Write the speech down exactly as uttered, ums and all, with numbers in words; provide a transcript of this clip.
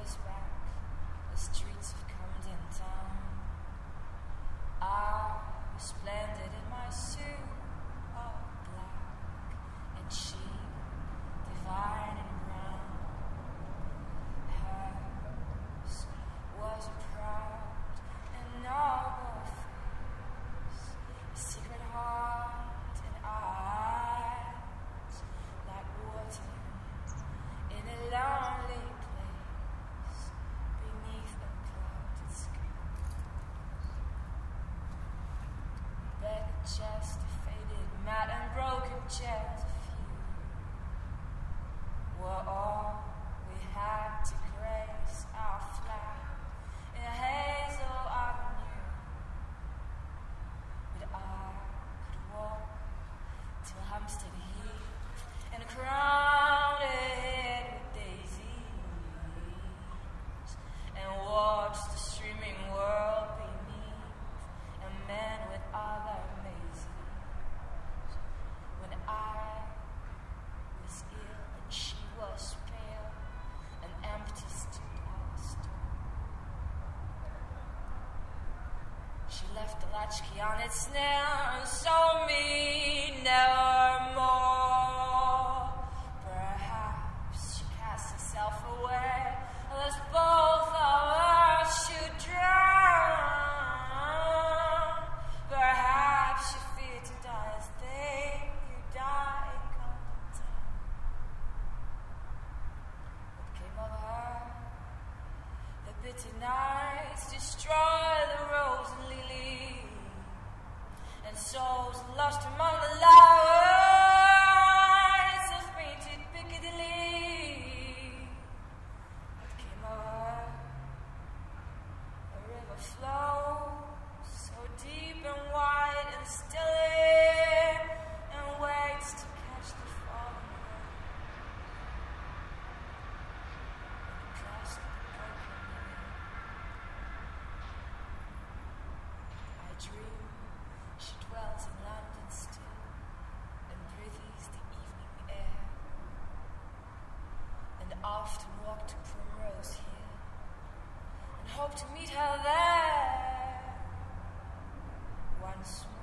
years back, the streets of Camden Town. I was splendid in my suit of black, and she divine and brown. Hers was a proud and noble face, a secret heart and eyes like water in a lonely place beneath a clouded sky. Beggar chest, a faded mat, and broken chairs, a few were all we had to grace our flat in a hazel avenue. But I could walk till Hampstead Heath and crown it with daisies, and watch the streaming world beneath, and men with other mazes. When I was ill and she was pale, and empty stood our store. She left the latchkey on its nail and sold me never more. Perhaps she cast herself away, lest both of us should drown. Perhaps she feared to die as they who die in Camden Town. What came of her? The bitter nights destroy the rose and lily, and souls lost among the lights of painted Piccadilly. What came of her? A river flows so deep and wide and still, and waits to catch the falling rain. And cast the broken wing. I dream she dwells in London still, and breathes the evening air, and often walk to Primrose Hill, and hope to meet her there once more.